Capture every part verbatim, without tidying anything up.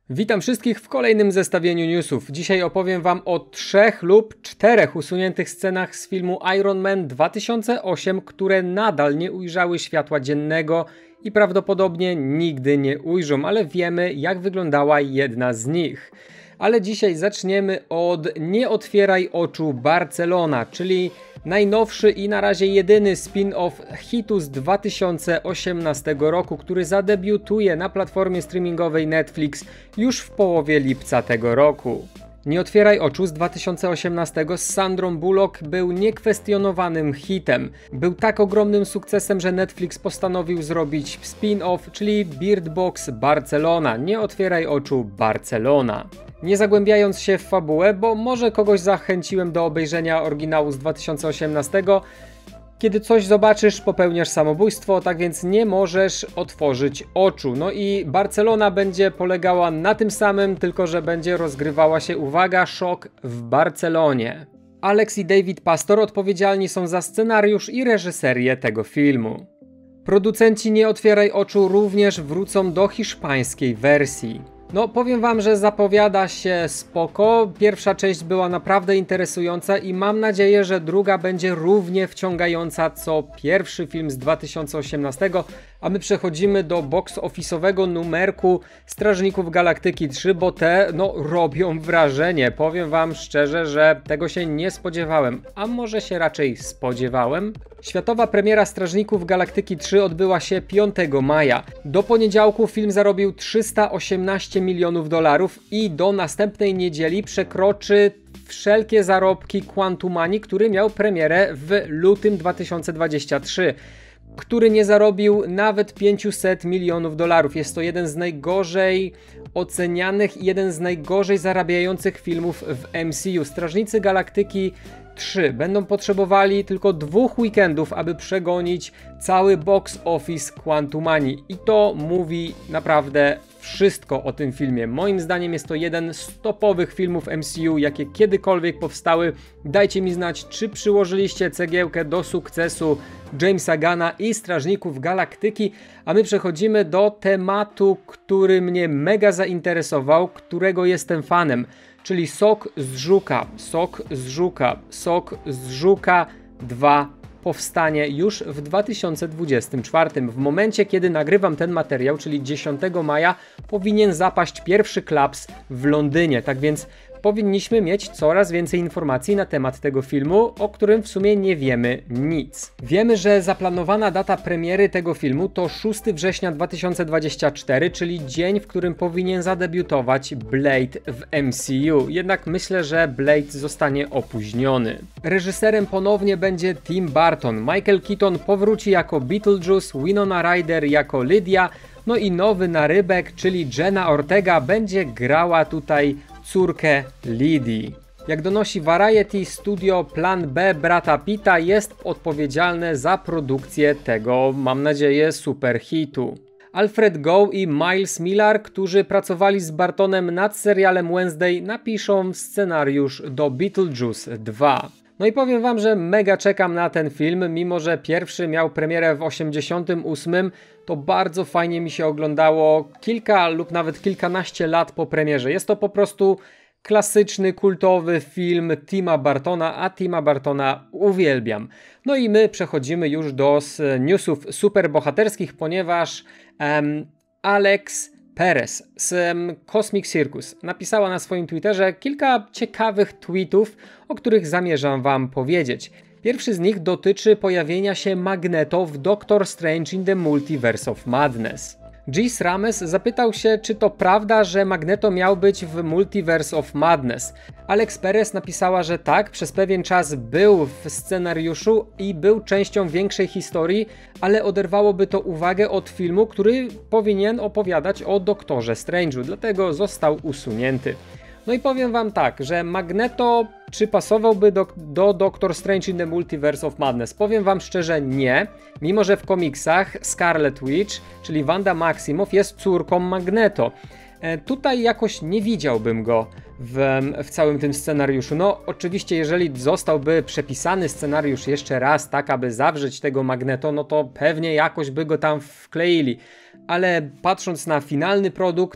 Witam wszystkich w kolejnym zestawieniu newsów. Dzisiaj opowiem wam o trzech lub czterech usuniętych scenach z filmu Iron Man dwa tysiące osiem, które nadal nie ujrzały światła dziennego i prawdopodobnie nigdy nie ujrzą, ale wiemy, jak wyglądała jedna z nich. Ale dzisiaj zaczniemy od Nie otwieraj oczu Barcelona, czyli najnowszy i na razie jedyny spin-off hitu z dwa tysiące osiemnastego roku, który zadebiutuje na platformie streamingowej Netflix już w połowie lipca tego roku. Nie otwieraj oczu z dwa tysiące osiemnastego z Sandrą Bullock był niekwestionowanym hitem. Był tak ogromnym sukcesem, że Netflix postanowił zrobić spin-off, czyli Bird Box Barcelona. Nie otwieraj oczu Barcelona. Nie zagłębiając się w fabułę, bo może kogoś zachęciłem do obejrzenia oryginału z dwa tysiące osiemnastego, kiedy coś zobaczysz, popełniasz samobójstwo, tak więc nie możesz otworzyć oczu. No i Barcelona będzie polegała na tym samym, tylko że będzie rozgrywała się, uwaga, szok w Barcelonie. Alex i David Pastor odpowiedzialni są za scenariusz i reżyserię tego filmu. Producenci Nie otwieraj oczu również wrócą do hiszpańskiej wersji. No, powiem wam, że zapowiada się spoko. Pierwsza część była naprawdę interesująca i mam nadzieję, że druga będzie równie wciągająca co pierwszy film z dwa tysiące osiemnastego, a my przechodzimy do box office'owego numerku Strażników Galaktyki trzy, bo te, no, robią wrażenie. Powiem wam szczerze, że tego się nie spodziewałem, a może się raczej spodziewałem? Światowa premiera Strażników Galaktyki trzy odbyła się piątego maja. Do poniedziałku film zarobił trzysta osiemnaście milionów dolarów i do następnej niedzieli przekroczy wszelkie zarobki Quantumani, który miał premierę w lutym dwa tysiące dwudziestego trzeciego, który nie zarobił nawet pięćset milionów dolarów. Jest to jeden z najgorzej ocenianych i jeden z najgorzej zarabiających filmów w M C U. Strażnicy Galaktyki trzy będą potrzebowali tylko dwóch weekendów, aby przegonić cały box office Quantumani i to mówi naprawdę wszystko o tym filmie. Moim zdaniem jest to jeden z topowych filmów M C U, jakie kiedykolwiek powstały. Dajcie mi znać, czy przyłożyliście cegiełkę do sukcesu Jamesa Gunna i Strażników Galaktyki, a my przechodzimy do tematu, który mnie mega zainteresował, którego jestem fanem, czyli Sok z Żuka, Sok z Żuka, Sok z Żuka dwa powstanie już w dwa tysiące dwudziestym czwartym. W momencie, kiedy nagrywam ten materiał, czyli dziesiątego maja, powinien zapaść pierwszy klaps w Londynie, tak więc powinniśmy mieć coraz więcej informacji na temat tego filmu, o którym w sumie nie wiemy nic. Wiemy, że zaplanowana data premiery tego filmu to szóstego września dwa tysiące dwudziestego czwartego, czyli dzień, w którym powinien zadebiutować Blade w M C U. Jednak myślę, że Blade zostanie opóźniony. Reżyserem ponownie będzie Tim Burton. Michael Keaton powróci jako Beetlejuice, Winona Ryder jako Lydia, no i nowy narybek, czyli Jenna Ortega, będzie grała tutaj córkę Lidii. Jak donosi Variety, studio Plan B brata Pitta jest odpowiedzialne za produkcję tego, mam nadzieję, super hitu. Alfred Gough i Miles Millar, którzy pracowali z Bartonem nad serialem Wednesday, napiszą scenariusz do Beetlejuice dwa. No i powiem wam, że mega czekam na ten film, mimo że pierwszy miał premierę w osiemdziesiątym ósmym, to bardzo fajnie mi się oglądało kilka lub nawet kilkanaście lat po premierze. Jest to po prostu klasyczny, kultowy film Tima Burtona, a Tima Burtona uwielbiam. No i my przechodzimy już do newsów superbohaterskich, ponieważ um, Alex Perez z um, Cosmic Circus napisała na swoim Twitterze kilka ciekawych tweetów, o których zamierzam wam powiedzieć. Pierwszy z nich dotyczy pojawienia się Magneto w Doctor Strange in the Multiverse of Madness. Gis Rames zapytał się, czy to prawda, że Magneto miał być w Multiverse of Madness. Alex Perez napisała, że tak, przez pewien czas był w scenariuszu i był częścią większej historii, ale oderwałoby to uwagę od filmu, który powinien opowiadać o Doktorze Strange'u, dlatego został usunięty. No i powiem wam tak, że Magneto czy pasowałby do, do Doctor Strange in the Multiverse of Madness? Powiem wam szczerze, nie. Mimo że w komiksach Scarlet Witch, czyli Wanda Maximoff, jest córką Magneto. E, tutaj jakoś nie widziałbym go w, w całym tym scenariuszu. No oczywiście, jeżeli zostałby przepisany scenariusz jeszcze raz, tak aby zawrzeć tego Magneto, no to pewnie jakoś by go tam wkleili. Ale patrząc na finalny produkt,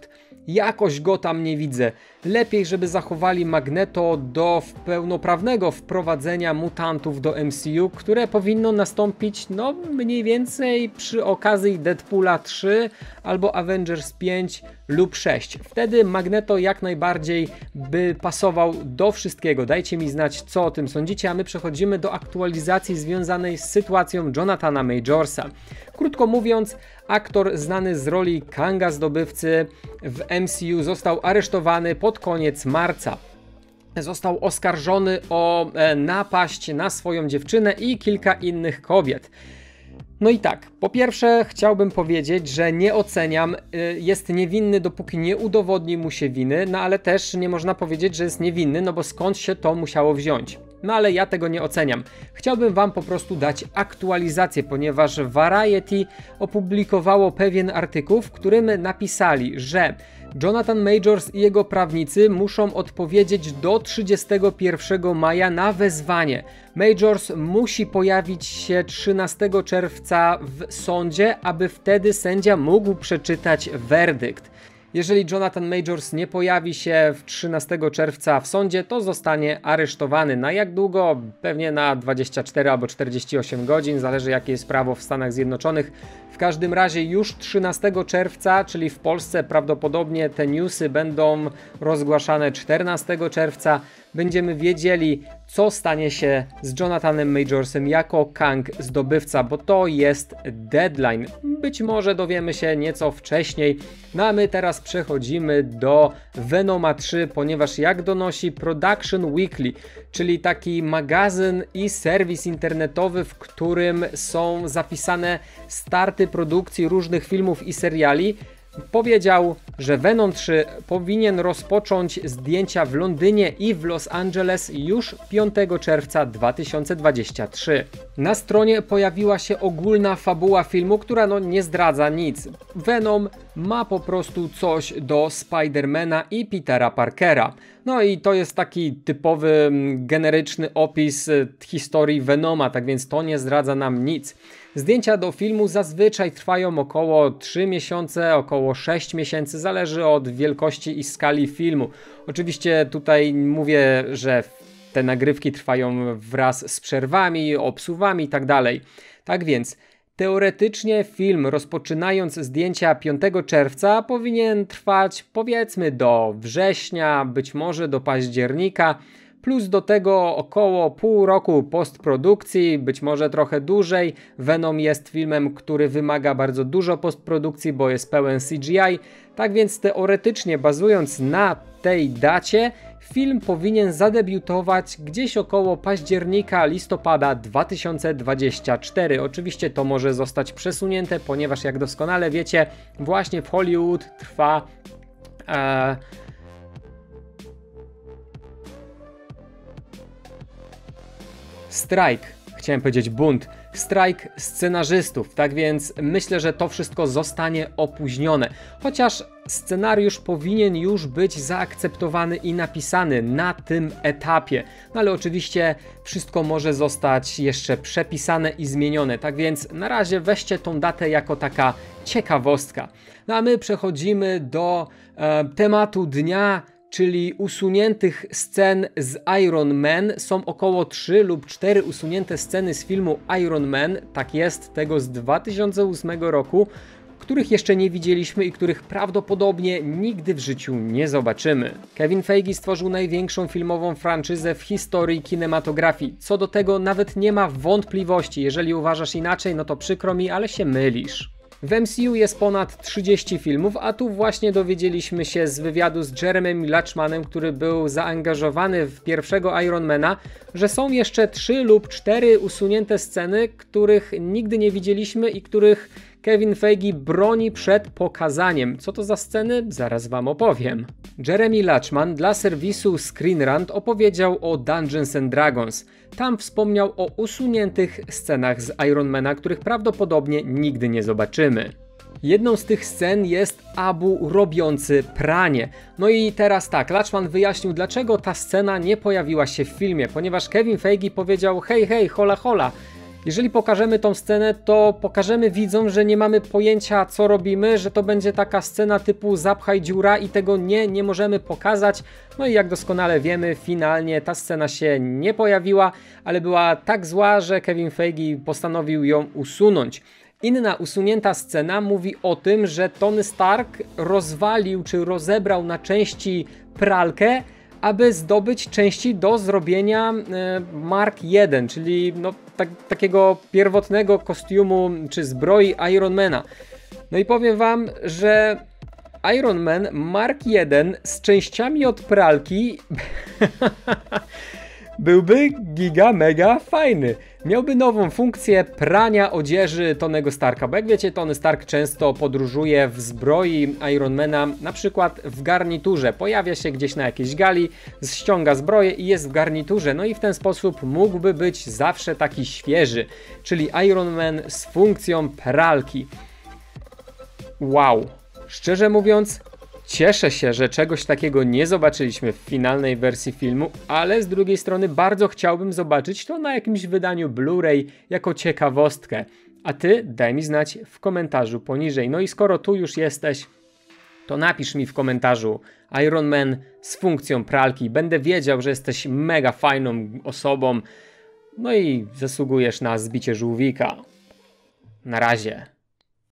jakoś go tam nie widzę. Lepiej, żeby zachowali Magneto do pełnoprawnego wprowadzenia mutantów do M C U, które powinno nastąpić no mniej więcej przy okazji Deadpoola trzy albo Avengers pięć lub sześć. Wtedy Magneto jak najbardziej by pasował do wszystkiego. Dajcie mi znać, co o tym sądzicie, a my przechodzimy do aktualizacji związanej z sytuacją Jonathana Majorsa. Krótko mówiąc, aktor znany z roli Kanga Zdobywcy w M C U został aresztowany pod koniec marca. Został oskarżony o napaść na swoją dziewczynę i kilka innych kobiet. No i tak, po pierwsze chciałbym powiedzieć, że nie oceniam, jest niewinny dopóki nie udowodni mu się winy, no ale też nie można powiedzieć, że jest niewinny, no bo skąd się to musiało wziąć. No ale ja tego nie oceniam. Chciałbym wam po prostu dać aktualizację, ponieważ Variety opublikowało pewien artykuł, w którym napisali, że Jonathan Majors i jego prawnicy muszą odpowiedzieć do trzydziestego pierwszego maja na wezwanie. Majors musi pojawić się trzynastego czerwca w sądzie, aby wtedy sędzia mógł przeczytać werdykt. Jeżeli Jonathan Majors nie pojawi się trzynastego czerwca w sądzie, to zostanie aresztowany. Na jak długo? Pewnie na dwadzieścia cztery albo czterdzieści osiem godzin, zależy jakie jest prawo w Stanach Zjednoczonych. W każdym razie już trzynastego czerwca, czyli w Polsce prawdopodobnie te newsy będą rozgłaszane czternastego czerwca. Będziemy wiedzieli, co stanie się z Jonathanem Majorsem jako Kang Zdobywca, bo to jest deadline. Być może dowiemy się nieco wcześniej. No a my teraz przechodzimy do Venoma trzy, ponieważ jak donosi Production Weekly, czyli taki magazyn i serwis internetowy, w którym są zapisane starty produkcji różnych filmów i seriali, powiedział, że Venom trzy powinien rozpocząć zdjęcia w Londynie i w Los Angeles już piątego czerwca dwa tysiące dwudziestego trzeciego. Na stronie pojawiła się ogólna fabuła filmu, która no nie zdradza nic. Venom ma po prostu coś do Spidermana i Petera Parkera. No i to jest taki typowy, generyczny opis historii Venoma, tak więc to nie zdradza nam nic. Zdjęcia do filmu zazwyczaj trwają około trzy miesiące, około sześć miesięcy, zależy od wielkości i skali filmu. Oczywiście tutaj mówię, że te nagrywki trwają wraz z przerwami, obsuwami i tak dalej. Tak więc teoretycznie film, rozpoczynając zdjęcia piątego czerwca, powinien trwać powiedzmy do września, być może do października, plus do tego około pół roku postprodukcji, być może trochę dłużej. Venom jest filmem, który wymaga bardzo dużo postprodukcji, bo jest pełen C G I, tak więc teoretycznie bazując na tej dacie, film powinien zadebiutować gdzieś około października, listopada dwa tysiące dwudziestego czwartego. Oczywiście to może zostać przesunięte, ponieważ jak doskonale wiecie, właśnie w Hollywood trwa e, strajk, chciałem powiedzieć bunt, strajk scenarzystów, tak więc myślę, że to wszystko zostanie opóźnione. Chociaż scenariusz powinien już być zaakceptowany i napisany na tym etapie. No ale oczywiście wszystko może zostać jeszcze przepisane i zmienione, tak więc na razie weźcie tą datę jako taka ciekawostka. No a my przechodzimy do e, tematu dnia, czyli usuniętych scen z Iron Man. Są około trzy lub cztery usunięte sceny z filmu Iron Man, tak jest, tego z dwa tysiące ósmego roku, których jeszcze nie widzieliśmy i których prawdopodobnie nigdy w życiu nie zobaczymy. Kevin Feige stworzył największą filmową franczyzę w historii kinematografii. Co do tego nawet nie ma wątpliwości. Jeżeli uważasz inaczej, no to przykro mi, ale się mylisz. W M C U jest ponad trzydzieści filmów, a tu właśnie dowiedzieliśmy się z wywiadu z Jeremym Lachmanem, który był zaangażowany w pierwszego Ironmana, że są jeszcze trzy lub cztery usunięte sceny, których nigdy nie widzieliśmy i których Kevin Feige broni przed pokazaniem. Co to za sceny? Zaraz wam opowiem. Jeremy Lachman dla serwisu Screen Rant opowiedział o Dungeons and Dragons. Tam wspomniał o usuniętych scenach z Ironmana, których prawdopodobnie nigdy nie zobaczymy. Jedną z tych scen jest Abu robiący pranie. No i teraz tak, Lachman wyjaśnił, dlaczego ta scena nie pojawiła się w filmie, ponieważ Kevin Feige powiedział: hej, hej, hola, hola, Jeżeli pokażemy tą scenę, to pokażemy widzom, że nie mamy pojęcia, co robimy, że to będzie taka scena typu zapchaj dziura i tego nie, nie możemy pokazać. No i jak doskonale wiemy, finalnie ta scena się nie pojawiła, ale była tak zła, że Kevin Feige postanowił ją usunąć. Inna usunięta scena mówi o tym, że Tony Stark rozwalił czy rozebrał na części pralkę, aby zdobyć części do zrobienia e, Mark jeden, czyli no, tak, takiego pierwotnego kostiumu czy zbroi Ironmana. No i powiem wam, że Iron Man Mark jeden z częściami od pralki byłby giga mega fajny. Miałby nową funkcję prania odzieży Tonego Starka, bo jak wiecie, Tony Stark często podróżuje w zbroi Ironmana, na przykład w garniturze. Pojawia się gdzieś na jakiejś gali, ściąga zbroję i jest w garniturze, no i w ten sposób mógłby być zawsze taki świeży, czyli Iron Man z funkcją pralki. Wow, szczerze mówiąc, cieszę się, że czegoś takiego nie zobaczyliśmy w finalnej wersji filmu, ale z drugiej strony bardzo chciałbym zobaczyć to na jakimś wydaniu Blu-ray jako ciekawostkę. A ty daj mi znać w komentarzu poniżej. No i skoro tu już jesteś, to napisz mi w komentarzu Iron Man z funkcją pralki. Będę wiedział, że jesteś mega fajną osobą. No i zasługujesz na zbicie żółwika. Na razie.